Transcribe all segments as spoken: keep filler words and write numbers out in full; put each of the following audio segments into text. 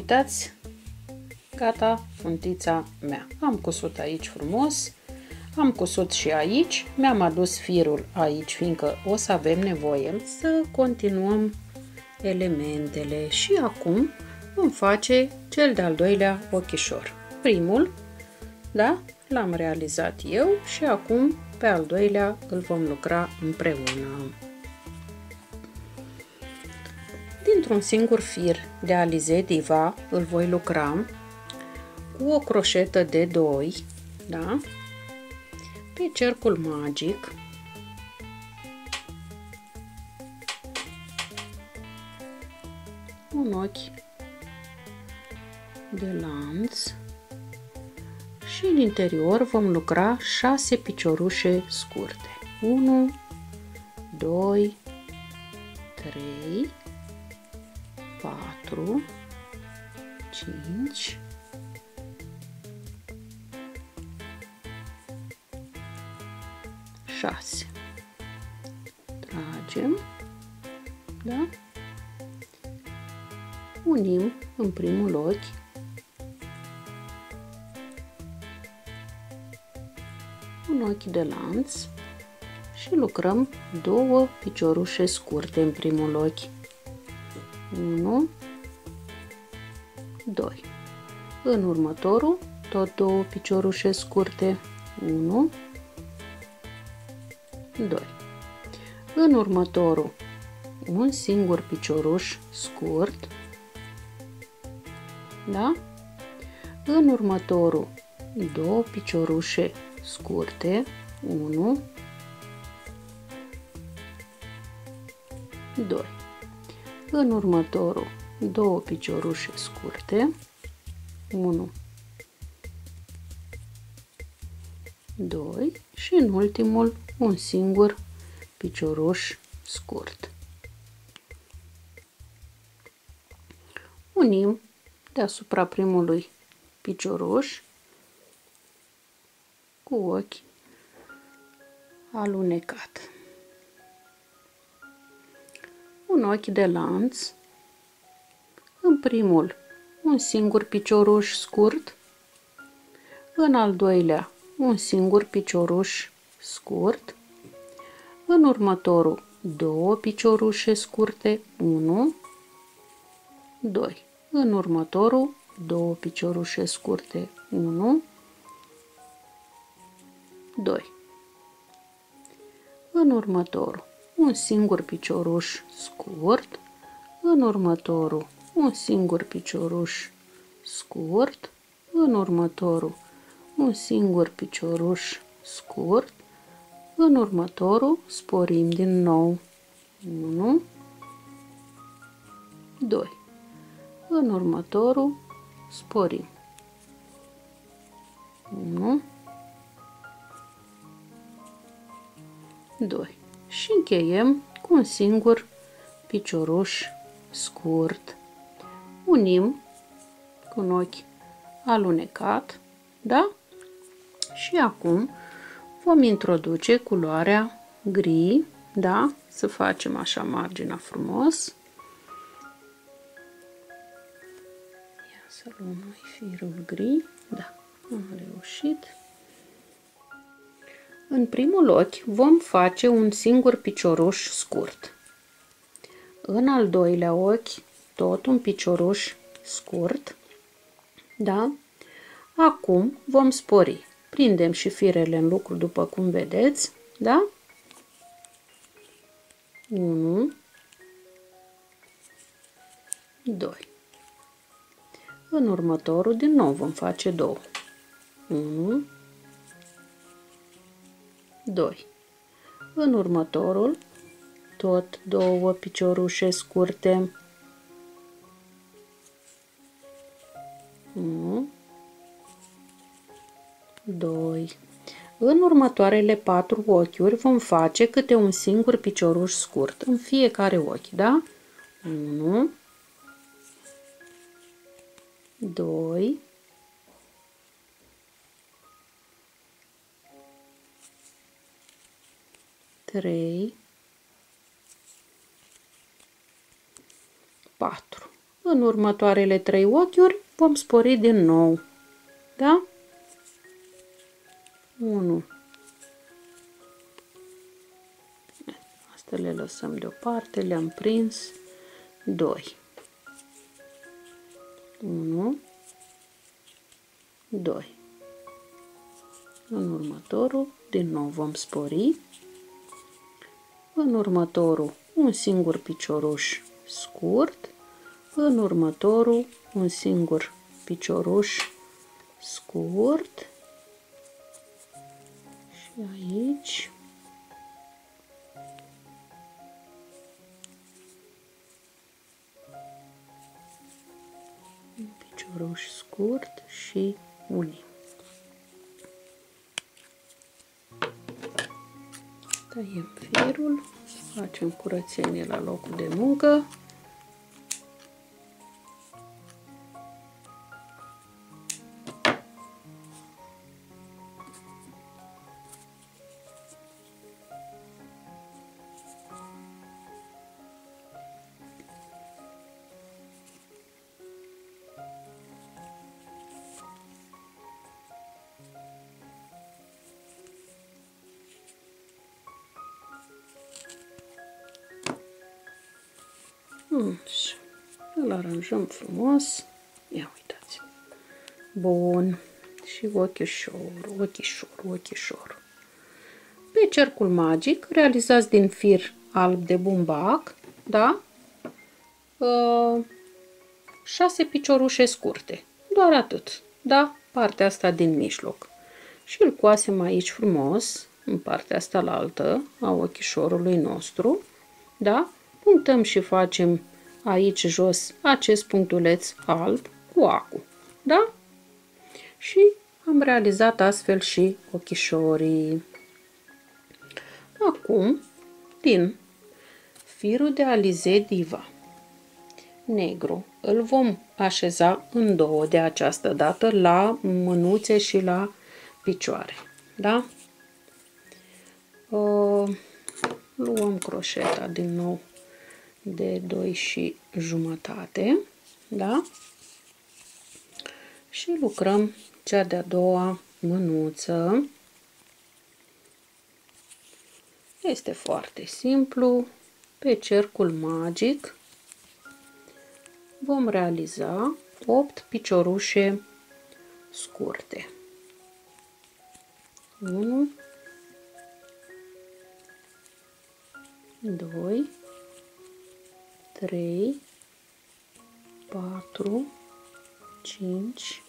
uitați, gata funtița mea. Am cusut aici frumos, am cusut și aici, mi-am adus firul aici, fiindcă o să avem nevoie să continuăm elementele. Și acum vom face cel de-al doilea ochișor. Primul, da, l-am realizat eu și acum pe al doilea îl vom lucra împreună. Dintr-un singur fir de Alize Diva îl voi lucra cu o croșetă de doi, da, pe cercul magic, un ochi de lanț și în interior vom lucra șase piciorușe scurte. unu, doi, trei, patru, cinci, șase. Tragem, da? Unim în primul ochi un ochi de lanț și lucrăm două piciorușe scurte în primul ochi. unu, doi. În următorul, tot două piciorușe scurte. unu, doi. În următorul, un singur picioruș scurt, da? În următorul, două piciorușe scurte, unu, doi. În următorul, două piciorușe scurte, unu, doi și în ultimul un singur picioruș scurt. Unim deasupra primului picioruș cu ochi alunecat. Un ochi de lanț, în primul un singur picioruș scurt, în al doilea un singur picioruș scurt, în următorul două piciorușe scurte, unu, doi. În următorul două piciorușe scurte, unu, doi. În următorul un singur picioruș scurt, în următorul un singur picioruș scurt, în următorul un singur picioruș scurt, în următorul sporim din nou, unu, doi. În următorul sporim, unu, doi. Și încheiem cu un singur picioruș scurt. Unim cu un ochi alunecat, da? Și acum vom introduce culoarea gri, da? Să facem așa marginea frumos. Ia să luăm noi firul gri, da, am reușit. În primul ochi vom face un singur picioruș scurt. În al doilea ochi tot un picioruș scurt, da? Acum vom spori. Prindem și firele în lucru după cum vedeți, da? unu, doi. În următorul din nou vom face două. unu, doi. În următorul tot două piciorușe scurte. unu, doi. În următoarele patru ochiuri vom face câte un singur picioruș scurt în fiecare ochi, da? unu, doi, trei, patru. În următoarele trei ochiuri vom spori din nou. Da? unu. Astea le lăsăm deoparte, le-am prins. doi. unu, doi. În următorul, din nou vom spori. În următorul, un singur picioruș scurt. În următorul, un singur picioruș scurt. Și aici. Un picioruș scurt și unim. Tăiem firul, facem curățenie la locul de muncă. Și îl aranjăm frumos. Ia uitați. Bun. Și ochișor, ochișor, ochișor. Pe cercul magic realizați din fir alb de bumbac, da? Uh, șase piciorușe scurte. Doar atât. Da? Partea asta din mijloc. Și îl coasem aici frumos, în partea asta la altă a ochișorului nostru. Da? Punctăm și facem aici jos acest punctuleț alb cu acu. Da? Și am realizat astfel și ochișorii. Acum, din firul de alize diva negru, îl vom așeza în două de această dată la mânuțe și la picioare. Da? Uh, luăm croșeta din nou de doi și jumătate, da? Și lucrăm cea de-a doua mânuță. Este foarte simplu. Pe cercul magic vom realiza opt piciorușe scurte. unu, doi, trei, patru, cinci,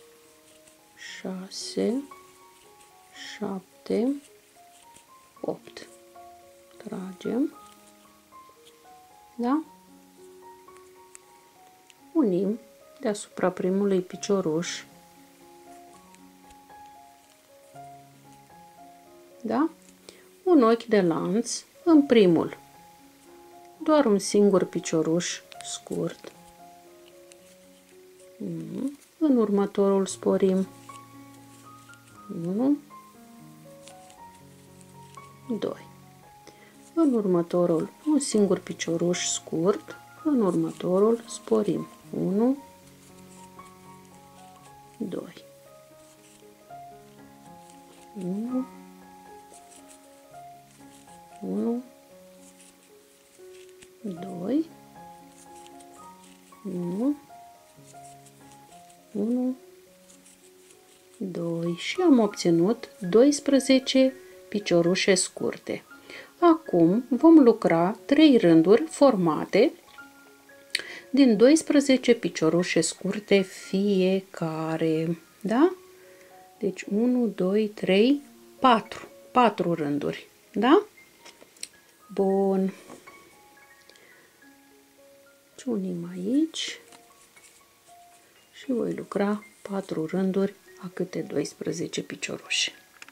șase, șapte, opt. Tragem. Da? Unim deasupra primului picioruș. Da? Un ochi de lanț în primul. Doar un singur picioruș scurt. În următorul sporim. unu, doi. În următorul un singur picioruș scurt. În următorul sporim. unu, doi. unu, unu, doi, unu, unu, doi și am obținut doisprezece piciorușe scurte. Acum vom lucra trei rânduri formate din doisprezece piciorușe scurte fiecare. Da? Deci unu, doi, trei, patru. patru rânduri. Da? Bun. Unim aici și voi lucra patru rânduri a câte doisprezece piciorușe.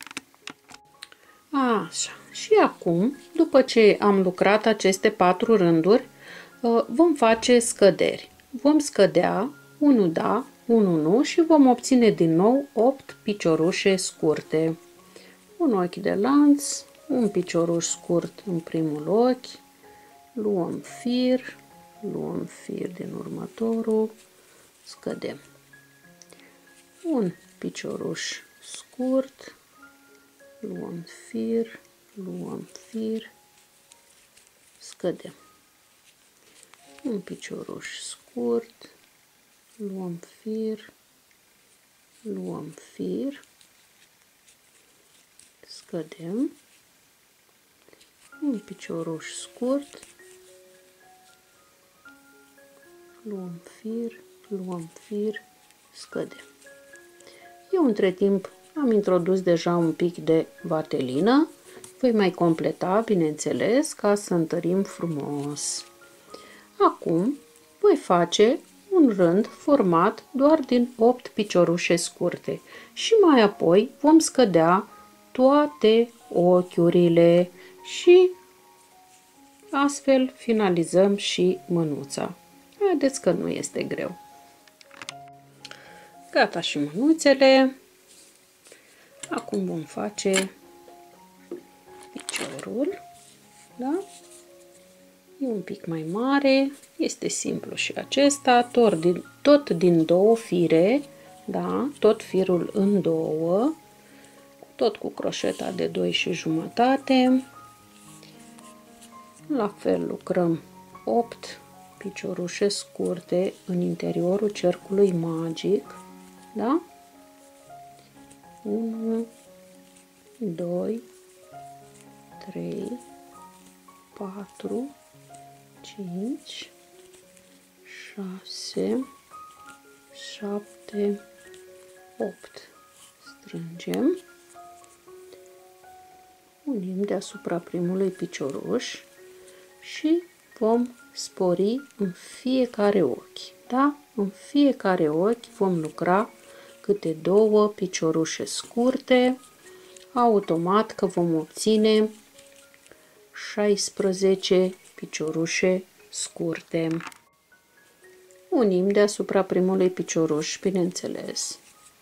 Așa. Și acum, după ce am lucrat aceste patru rânduri, vom face scăderi. Vom scădea unu da, unu nu și vom obține din nou opt piciorușe scurte. Un ochi de lanț, un picioruș scurt în primul ochi, luăm fir, luăm fir din următorul, scădem. Un picioruș scurt, luăm fir, luăm fir, scădem. Un picioruș scurt, luăm fir, luăm fir, scădem. Un picioruș scurt, luăm fir, luăm fir, scădem. Eu între timp am introdus deja un pic de vatelină, voi mai completa, bineînțeles, ca să întărim frumos. Acum voi face un rând format doar din opt piciorușe scurte și mai apoi vom scădea toate ochiurile și astfel finalizăm și mânuța. Vedeți că nu este greu. Gata și mânuțele. Acum vom face piciorul, da? E un pic mai mare, este simplu și acesta, tot din, tot din două fire, da? Tot firul în două, tot cu croșeta de doi și jumătate. La fel lucrăm opt piciorușe scurte în interiorul cercului magic, da? unu, doi, trei, patru, cinci, șase, șapte, opt. Strângem. Unim deasupra primului picioruș și vom spori în fiecare ochi, da? În fiecare ochi vom lucra câte două piciorușe scurte, automat că vom obține șaisprezece piciorușe scurte. Unim deasupra primului picioruș, bineînțeles,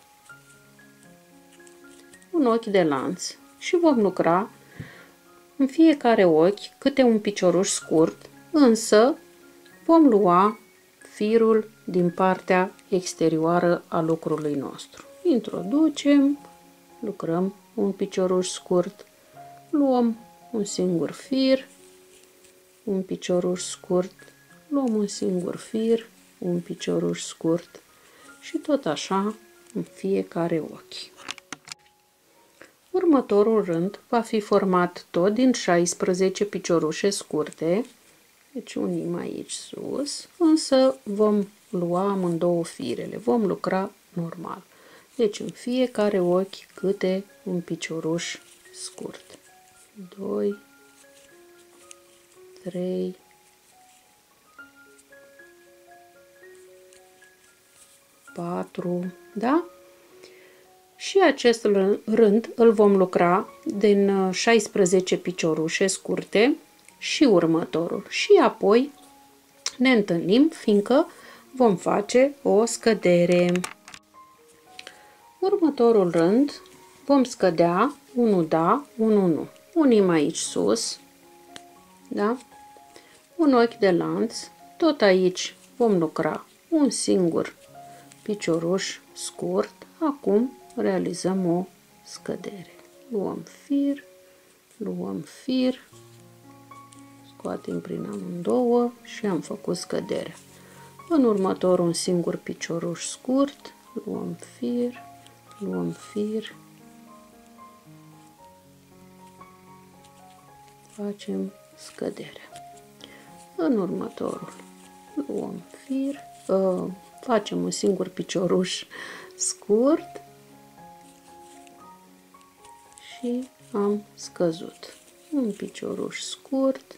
un ochi de lanț și vom lucra în fiecare ochi câte un picioruș scurt, însă vom lua firul din partea exterioară a lucrului nostru. Introducem, lucrăm un picioruș scurt, luăm un singur fir, un picioruș scurt, luăm un singur fir, un picioruș scurt și tot așa în fiecare ochi. Următorul rând va fi format tot din șaisprezece piciorușe scurte, deci unim aici sus, însă vom lua amândouă firele, vom lucra normal. Deci în fiecare ochi câte un picioruș scurt. doi, trei, patru, da? Și acest rând îl vom lucra din șaisprezece piciorușe scurte și următorul. Și apoi ne întâlnim, fiindcă vom face o scădere. Următorul rând vom scădea unu da, unu nu. Unim aici sus, da? Un ochi de lanț, tot aici vom lucra un singur picioruș scurt. Acum realizăm o scădere. Luăm fir, luăm fir, scoatem prin amândouă și am făcut scăderea. În următor un singur picioruș scurt, luăm fir, luăm fir, facem scăderea. În următorul luăm fir, uh, facem un singur picioruș scurt și am scăzut. Un picioruș scurt,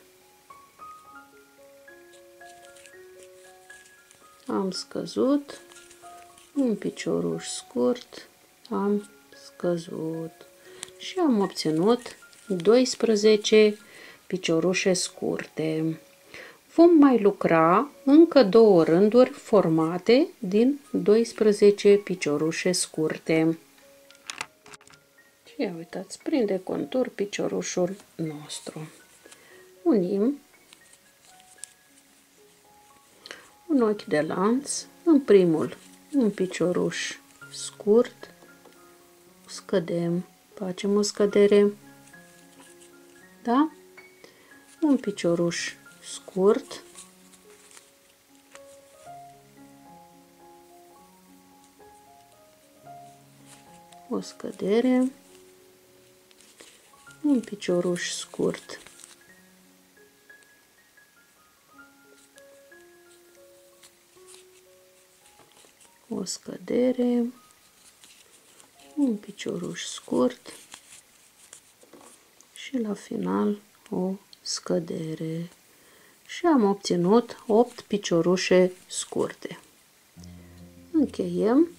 am scăzut, un picioruș scurt, am scăzut și am obținut doisprezece piciorușe scurte. Vom mai lucra încă două rânduri formate din doisprezece piciorușe scurte. Și ia uitați, prinde contur piciorușul nostru. Unim un ochi de lanț, în primul un picioruș scurt, scădem, facem o scădere, da? Un picioruș scurt, o scădere, un picioruș scurt, o scădere, un picioruș scurt și la final o scădere. Și am obținut opt piciorușe scurte. Încheiem.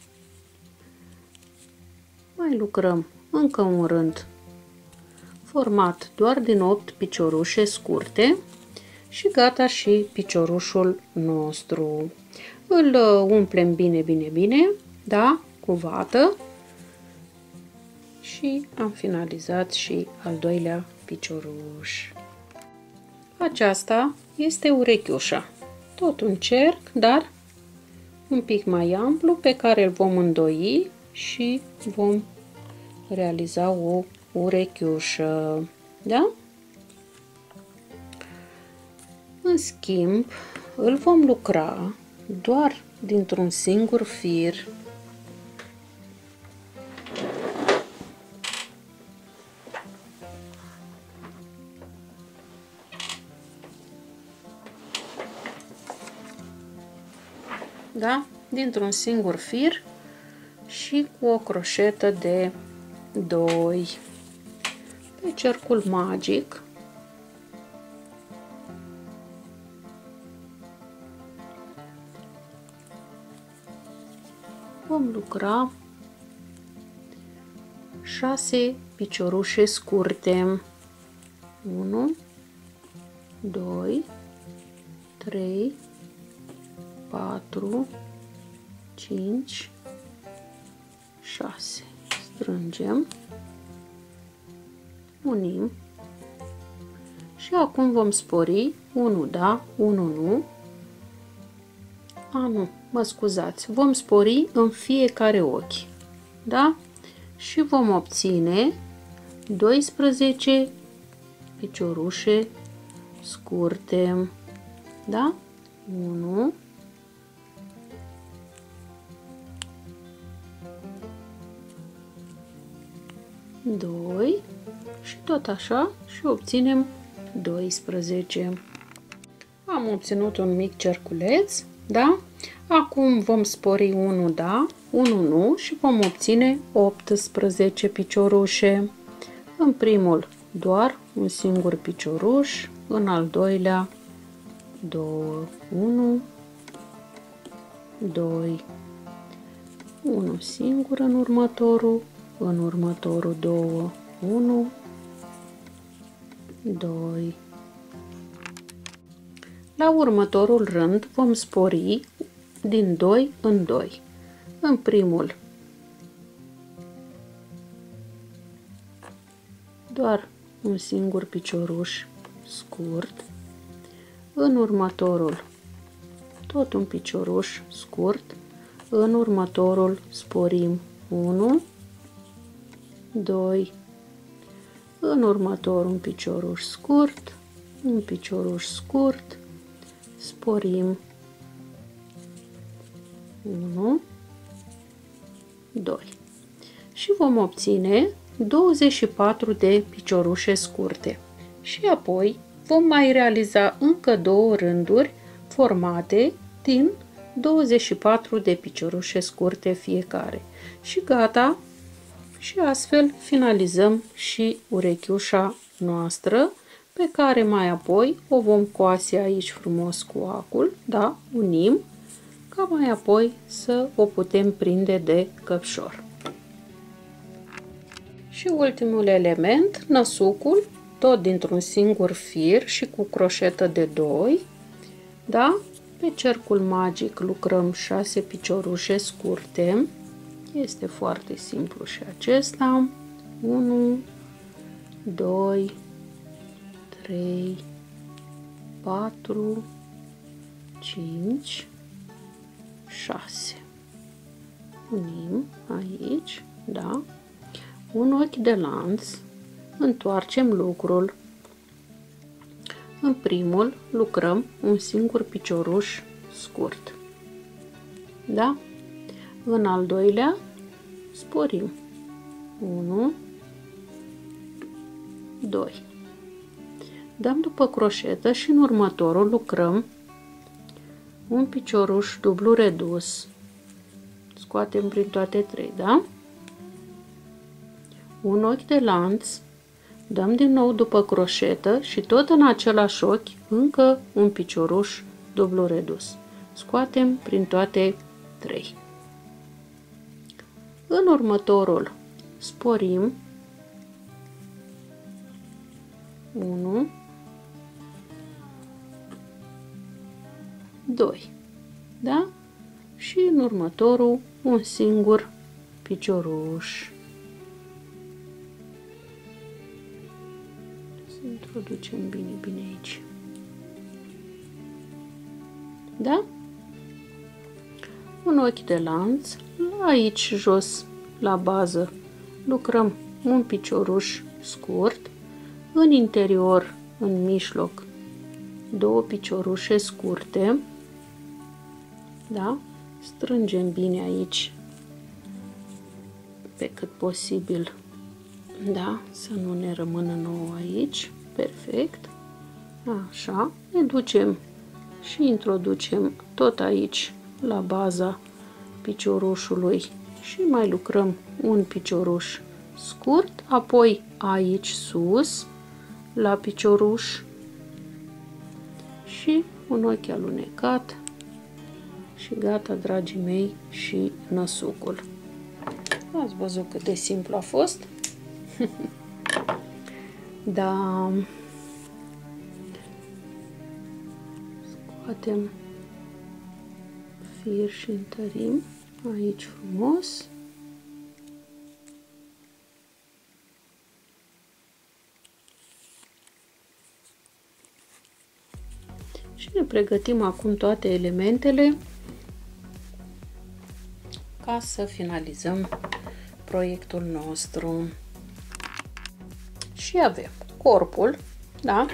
Mai lucrăm încă un rând format doar din opt piciorușe scurte și gata și piciorușul nostru. Îl umplem bine, bine, bine, da, cu vată și am finalizat și al doilea picioruș. Aceasta este urechiușa, tot un cerc, dar un pic mai amplu, pe care îl vom îndoi și vom realiza o urechiușă, da? În schimb, îl vom lucra doar dintr-un singur fir. Da? Dintr-un singur fir și cu o croșetă de doi. Pe cercul magic vom lucra șase piciorușe scurte. unu, doi, trei, patru, cinci, șase. Strângem, unim și acum vom spori unu da, unu nu. A, nu, mă scuzați, vom spori în fiecare ochi, da? Și vom obține doisprezece piciorușe scurte, da? unu, doi și tot așa și obținem doisprezece. Am obținut un mic cerculeț, da? Acum vom spori unu da, unu nu și vom obține optsprezece piciorușe. În primul doar un singur picioruș, în al doilea două, unu, doi, unul singur în următorul, în următorul două, unu, doi. La următorul rând vom spori din doi în doi. În primul doar un singur picioruș scurt, în următorul tot un picioruș scurt, în următorul sporim unu, doi, în următorul un picioruș scurt, un picioruș scurt, sporim unu, doi și vom obține douăzeci și patru de piciorușe scurte. Și apoi vom mai realiza încă două rânduri formate din douăzeci și patru de piciorușe scurte fiecare. Și gata, și astfel finalizăm și urechiușa noastră, pe care mai apoi o vom coase aici frumos cu acul, da, unim, ca mai apoi să o putem prinde de căpșor. Și ultimul element, năsucul, tot dintr-un singur fir și cu croșetă de doi, da? Pe cercul magic lucrăm șase piciorușe scurte, este foarte simplu și acesta, unu, doi, trei, patru, cinci, șase. Unim aici, da? Un ochi de lanț, întoarcem lucrul. În primul lucrăm un singur picioruș scurt, da? În al doilea sporim. unu, doi. Dăm după croșetă și în următorul lucrăm un picioruș dublu redus. Scoatem prin toate trei, da? Un ochi de lanț, dăm din nou după croșetă și tot în același ochi încă un picioruș dublu redus. Scoatem prin toate trei. În următorul sporim unu, doi, da? Și în următorul un singur picioruș. Să introducem bine, bine aici. Da? Un ochi de lanț, aici jos, la bază, lucrăm un picioruș scurt, în interior, în mijloc, două piciorușe scurte, da? Strângem bine aici, pe cât posibil, da? Să nu ne rămână nouă aici, perfect, așa, ne ducem și introducem tot aici, la baza piciorușului și mai lucrăm un picioruș scurt, apoi aici sus, la picioruș și un ochi alunecat și gata, dragii mei, și năsucul. Ați văzut cât de simplu a fost? Da. Scoatem fir și întărim aici frumos. Și ne pregătim acum toate elementele ca să finalizăm proiectul nostru. Și avem corpul, da?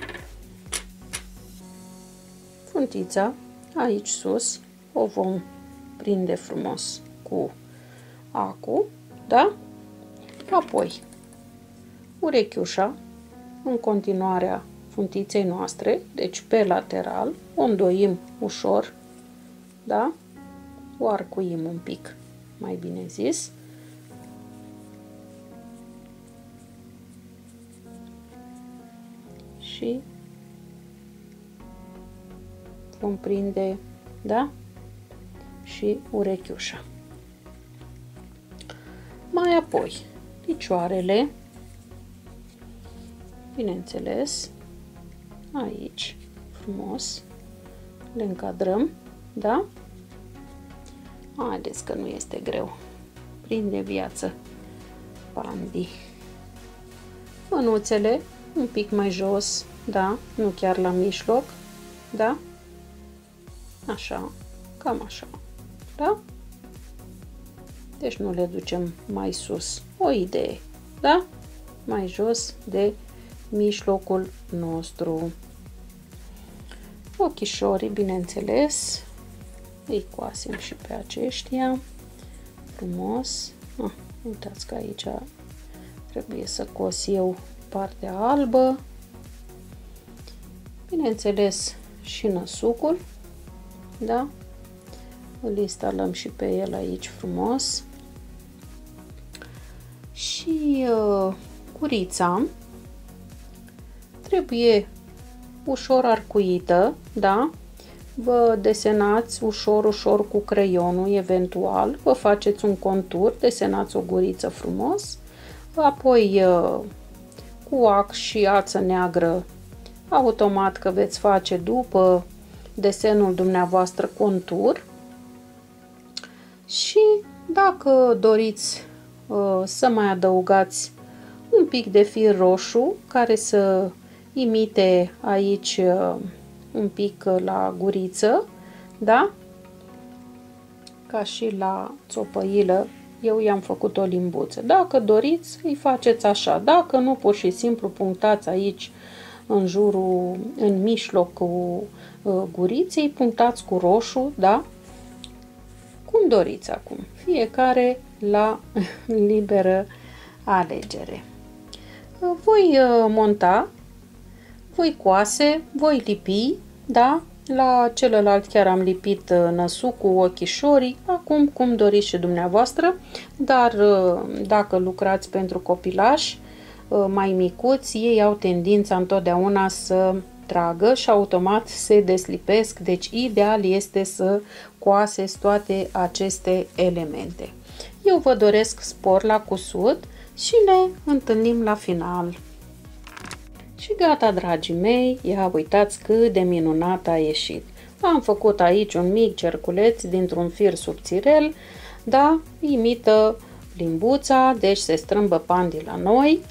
Funtița aici sus o vom prinde frumos cu acu, da? Apoi urechiușa în continuarea funtiței noastre, deci pe lateral, o îndoim ușor, da? O arcuim un pic, mai bine zis. Și vom prinde, da? Și urechiușa. Mai apoi, picioarele, bineînțeles, aici, frumos, le încadrăm, da? Haideți că nu este greu. Prinde viață, Pandi. Mânuțele, un pic mai jos, da? Nu chiar la mijloc, da? Așa, cam așa, da? Deci nu le ducem mai sus. O idee, da? Mai jos de mijlocul nostru. Ochișorii, bineînțeles, îi coasem și pe aceștia. Frumos. Ah, uitați că aici trebuie să cos eu partea albă. Bineînțeles și năsucul, da? Îl instalăm și pe el aici frumos. Și uh, curița trebuie ușor arcuită, da? Vă desenați ușor, ușor cu creionul, eventual, vă faceți un contur, desenați o guriță frumos, apoi uh, cu ac și ață neagră, automat că veți face după desenul dumneavoastră contur. Și dacă doriți uh, să mai adăugați un pic de fir roșu care să imite aici uh, un pic la guriță, da? Ca și la țopăilă, eu i-am făcut o limbuță. Dacă doriți, îi faceți așa. Dacă nu, pur și simplu punctați aici în jurul, în mijlocul uh, guriței, punctați cu roșu, da? Cum doriți acum. Fiecare la liberă alegere. Voi uh, monta, voi coase, voi lipi, da? La celălalt chiar am lipit năsucul, ochișorii, acum cum doriți și dumneavoastră, dar dacă lucrați pentru copilași mai micuți, ei au tendința întotdeauna să tragă și automat se deslipesc, deci ideal este să coaseți toate aceste elemente. Eu vă doresc spor la cusut și ne întâlnim la final. Și gata, dragii mei, ia uitați cât de minunat a ieșit. Am făcut aici un mic cerculeț dintr-un fir subțirel, da, imită limbuța, deci se strâmbă pandii la noi.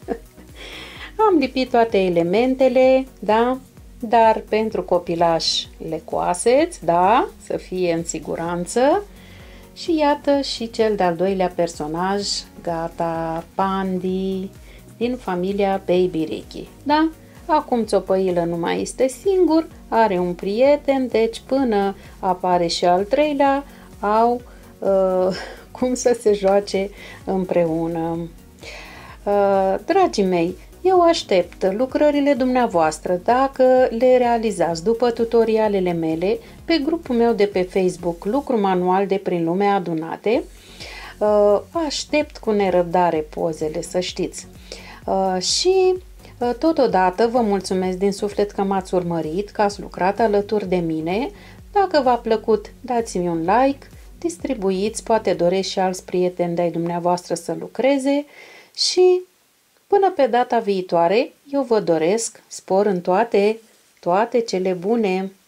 Am lipit toate elementele, da, dar pentru copilași le coaseți, da, să fie în siguranță. Și iată și cel de-al doilea personaj, gata, Pandi, din familia Baby Ricky, da? Acum țopăilă nu mai este singur, are un prieten, deci până apare și al treilea, au uh, cum să se joace împreună. Uh, dragii mei, eu aștept lucrările dumneavoastră, dacă le realizați după tutorialele mele, pe grupul meu de pe Facebook, Lucru Manual de prin Lumea Adunate. Uh, aștept cu nerăbdare pozele, să știți. Uh, și uh, totodată vă mulțumesc din suflet că m-ați urmărit, că ați lucrat alături de mine. Dacă v-a plăcut, dați-mi un like, distribuiți, poate doresc și alți prieteni de-ai dumneavoastră să lucreze și până pe data viitoare, eu vă doresc spor în toate, toate cele bune.